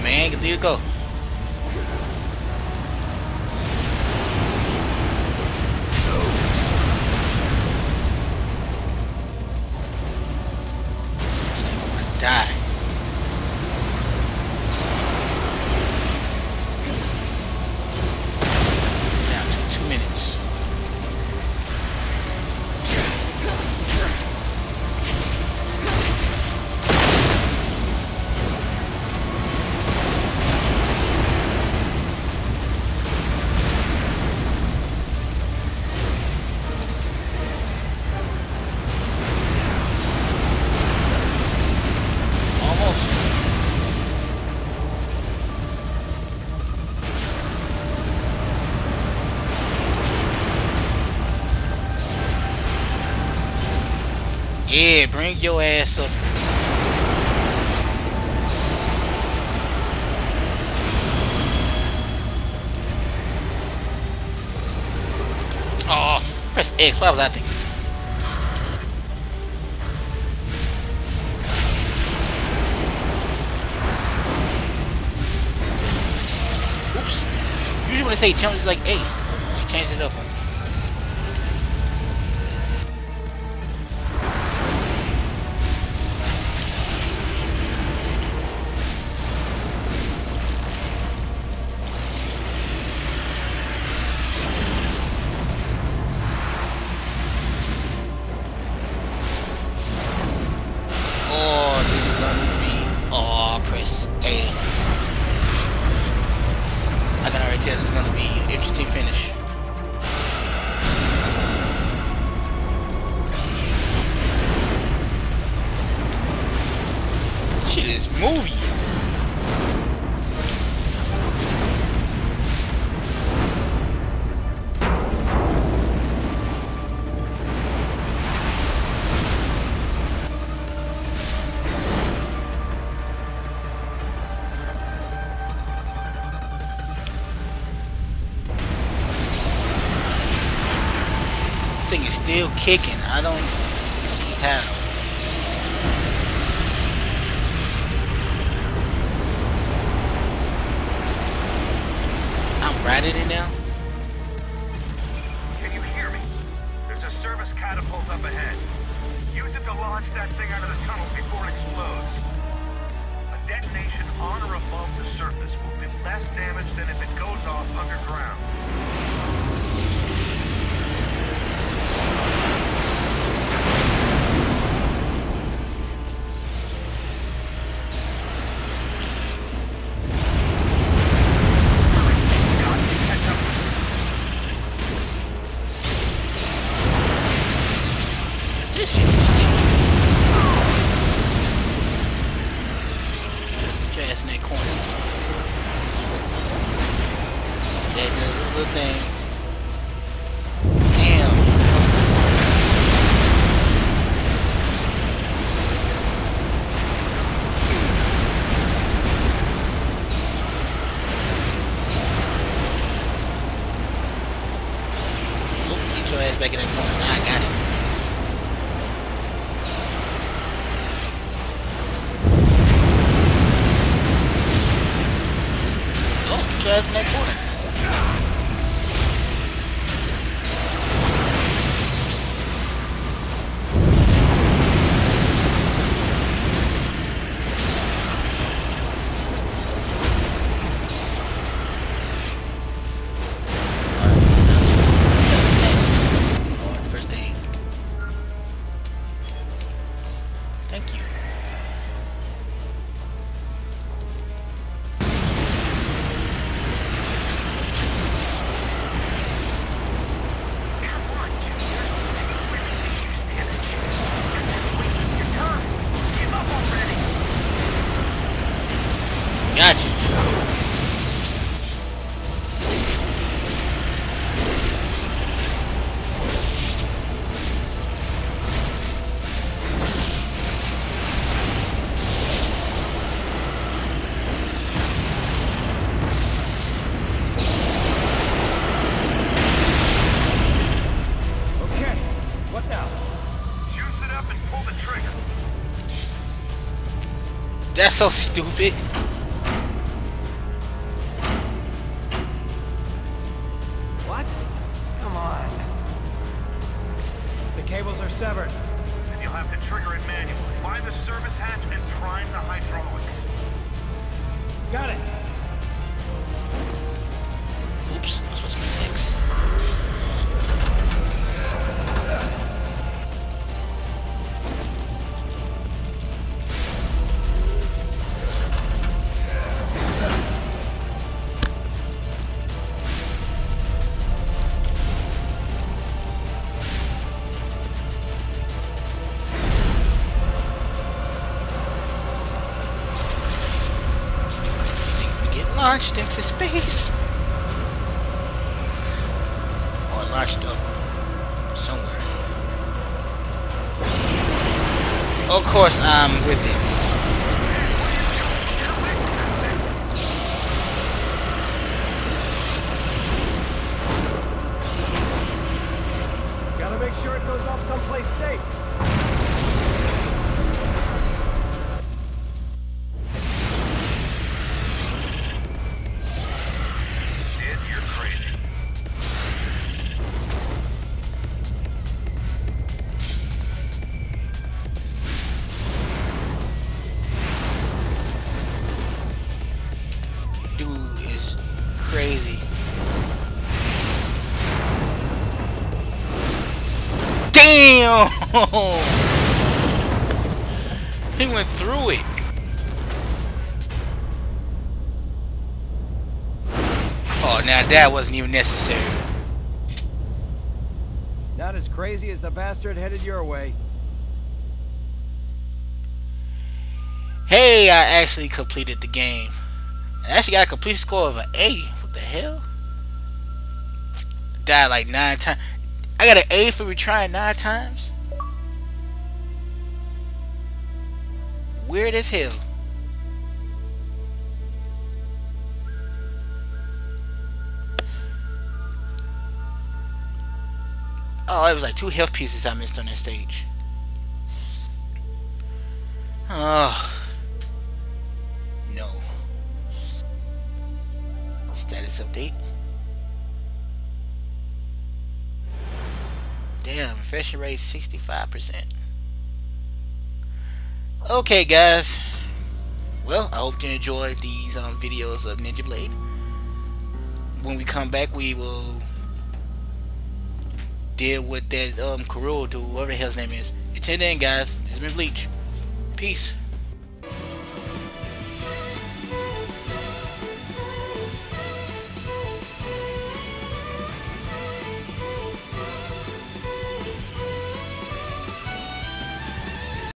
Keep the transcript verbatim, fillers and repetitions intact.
man. There you go. Still wanna die. Down to two minutes. Yeah, bring your ass up. Oh, press X. Why was I thinking? Oops. Usually when they say jump, it's like A. You changed it up. It's gonna be an interesting finish. Shit is movie. Thing is still kicking. I don't see how. I'm riding it now. Can you hear me? There's a service catapult up ahead. Use it to launch that thing out of the tunnel before it explodes. A detonation on or above the surface will do less damage than if it goes off underground. This shit is cheap. Put your ass in that corner. That does this little thing. Damn. Nope, get your ass back in that corner. Now I got it. Just in that corner. Alright, first aid. Thank you. Got you. Okay, what now? Juice it up and pull the trigger. That's so stupid. cables are severed. And you'll have to trigger it manually. Find the service hatch and prime the hydraulics. Got it. Oops, I was supposed to be six. Launched into space, or launched up somewhere. Of course, I'm with it. Gotta make sure it goes off someplace safe. Crazy. Damn! He went through it. Oh, now that wasn't even necessary. Not as crazy as the bastard headed your way. Hey, I actually completed the game. I actually got a complete score of an A. What the hell? Died like nine times. I got an A for retrying nine times? Weird as hell. Oh, it was like two health pieces I missed on that stage. Oh. No. Status update. Damn, infection rate sixty-five percent. Okay, guys. Well, I hope you enjoyed these um, videos of Ninja Blade. When we come back, we will deal with that um, Kuroo dude, whatever the hell his name is. Until then, guys, this has been Bleach. Peace.